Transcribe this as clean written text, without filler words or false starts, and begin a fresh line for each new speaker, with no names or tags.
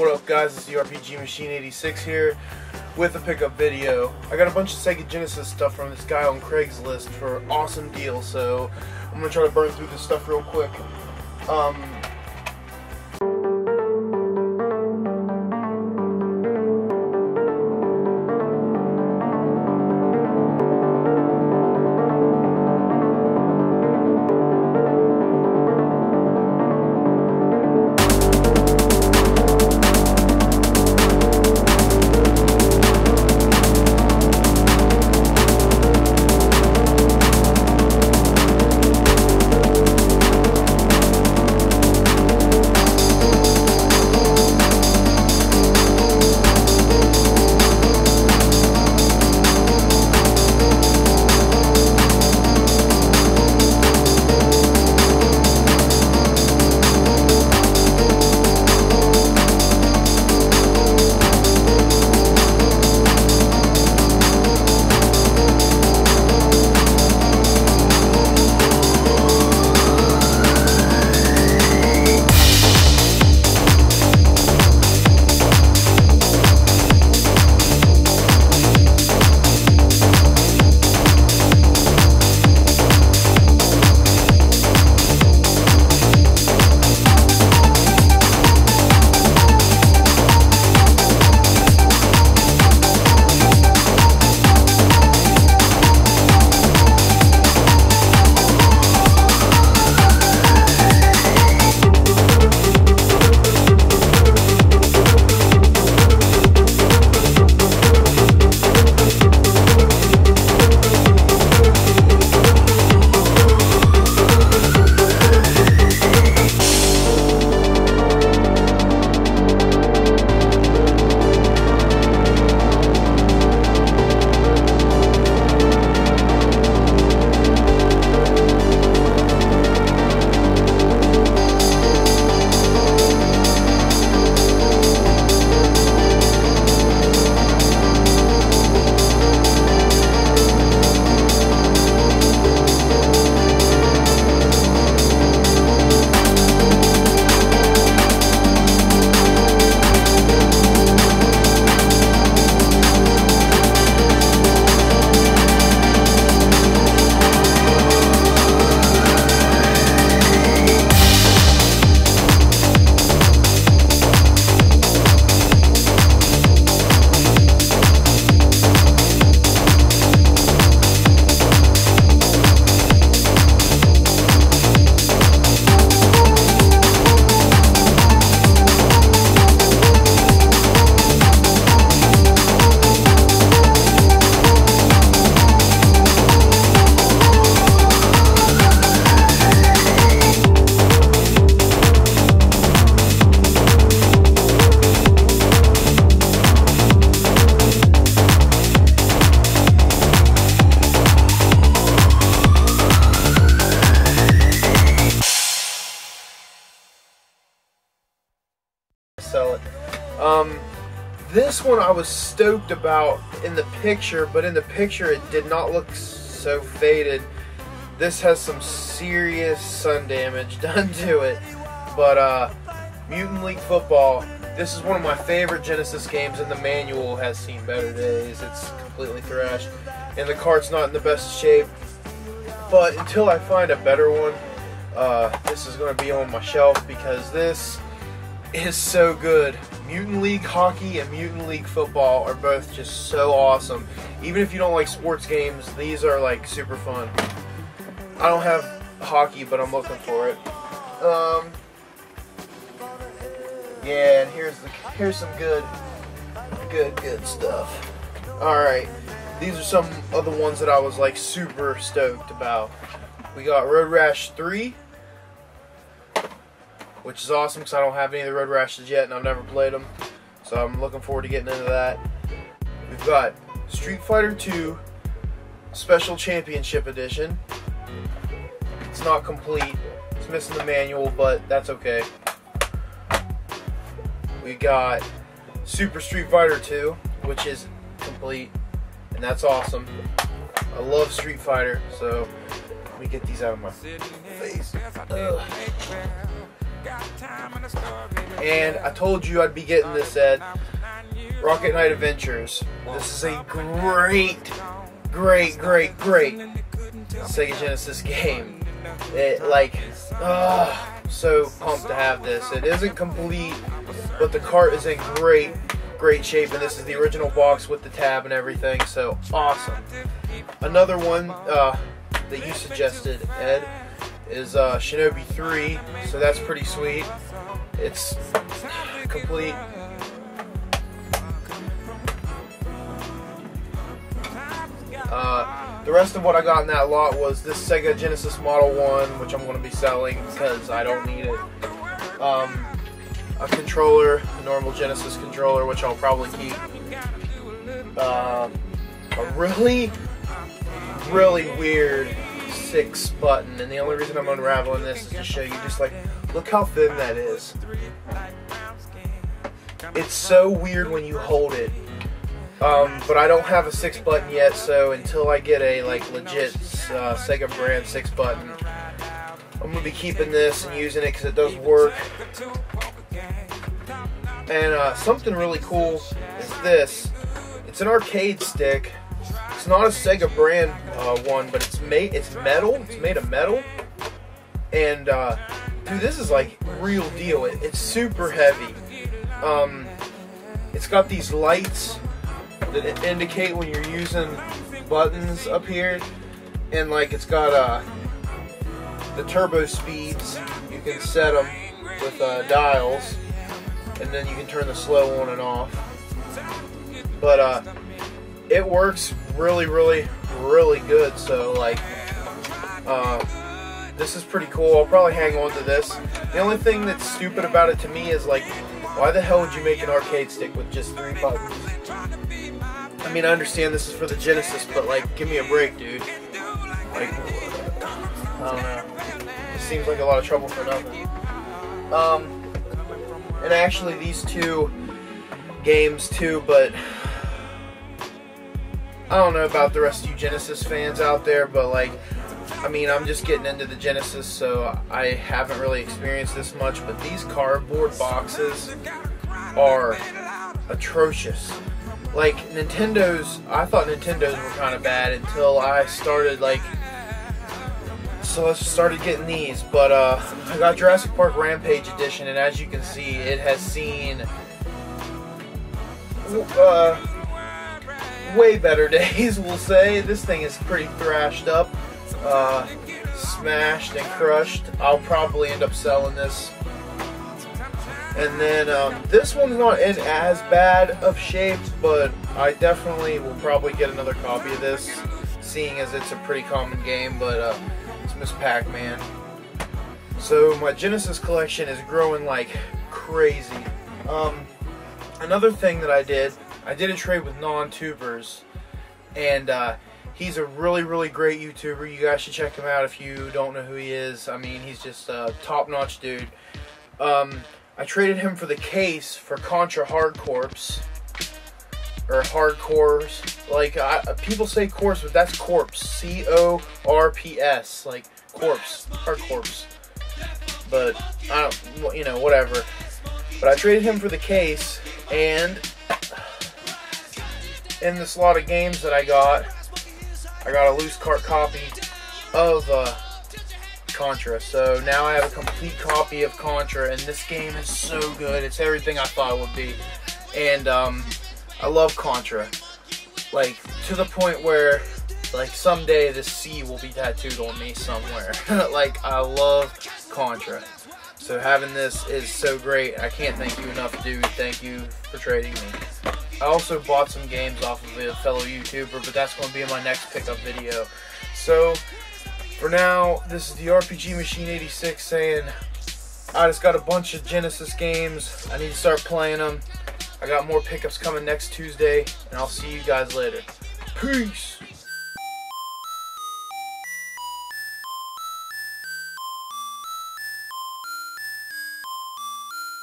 What up guys, it's the RPG Machine 86 here with a pickup video. I got a bunch of Sega Genesis stuff from this guy on Craigslist for an awesome deal, so I'm going to try to burn through this stuff real quick. Sell it. This one I was stoked about in the picture, but in the picture it did not look so faded. This has some serious sun damage done to it. But Mutant League Football, this is one of my favorite Genesis games, and the manual has seen better days. It's completely thrashed, and the cart's not in the best shape. But until I find a better one, this is going to be on my shelf because this is so good. Mutant League Hockey and Mutant League Football are both just so awesome. Even if you don't like sports games, these are like super fun. I don't have hockey, but I'm looking for it. Yeah, and here's some good stuff. Alright, these are some of the ones that I was like super stoked about. We got Road Rash 3, which is awesome because I don't have any of the Road Rashes yet and I've never played them, so I'm looking forward to getting into that. We've got Street Fighter 2 Special Championship Edition. It's not complete, it's missing the manual, but that's okay. We got Super Street Fighter 2, which is complete, and that's awesome. I love Street Fighter, so let me get these out of my face. And I told you I'd be getting this at Rocket Knight Adventures. This is a great Sega Genesis game. So pumped to have this. It isn't complete, but the cart is in great shape, and this is the original box with the tab and everything, so awesome. Another one that you suggested, Ed, is Shinobi 3, so that's pretty sweet. It's complete. The rest of what I got in that lot was this Sega Genesis Model 1, which I'm going to be selling because I don't need it. A controller, a normal Genesis controller, which I'll probably keep. A really weird 6-button, and the only reason I'm unraveling this is to show you just like, look how thin that is. It's so weird when you hold it. But I don't have a 6-button yet, so until I get a legit Sega brand 6-button, I'm gonna be keeping this and using it because it does work. And something really cool is this. It's an arcade stick. It's not a Sega brand one, but it's metal. It's made of metal. And dude, this is like real deal. It's super heavy. It's got these lights that indicate when you're using buttons up here, and like it's got the turbo speeds. You can set them with dials, and then you can turn the slow on and off. But it works really good. So like this is pretty cool. I'll probably hang on to this. The only thing that's stupid about it to me is like, why the hell would you make an arcade stick with just 3 buttons? I mean, I understand this is for the Genesis, but like, give me a break, dude. Like, I don't know. It seems like a lot of trouble for nothing. And actually these 2 games too, but I don't know about the rest of you Genesis fans out there, but like, I mean, I'm just getting into the Genesis, so I haven't really experienced this much, but these cardboard boxes are atrocious. Like, Nintendo's, I thought Nintendo's were kind of bad until I started, like, so I started getting these, but I got Jurassic Park Rampage Edition, and as you can see, it has seen way better days, we'll say. This thing is pretty thrashed up, smashed and crushed. I'll probably end up selling this. And then this one's not in as bad of shape, but I definitely will probably get another copy of this, seeing as it's a pretty common game, but it's Miss Pac-Man. So my Genesis collection is growing like crazy. Another thing that I did a trade with Non-Tubers, and he's a really great YouTuber. You guys should check him out if you don't know who he is. I mean, he's just a top-notch dude. I traded him for the case for Contra Hard Corpse, or Hard Corps. Like, people say corpse, but that's corpse. C-O-R-P-S, like corpse, Hard Corpse. But I don't, you know, whatever. But I traded him for the case, and in this lot of games that I got a loose cart copy of Contra. So now I have a complete copy of Contra, and this game is so good. It's everything I thought it would be. And I love Contra. Like, to the point where, like, someday this C will be tattooed on me somewhere. Like, I love Contra. So having this is so great. I can't thank you enough, dude. Thank you for trading me. I also bought some games off of a fellow YouTuber, but that's going to be in my next pickup video. So, for now, this is the RPG Machine 86 saying, I just got a bunch of Genesis games. I need to start playing them. I got more pickups coming next Tuesday, and I'll see you guys later. Peace!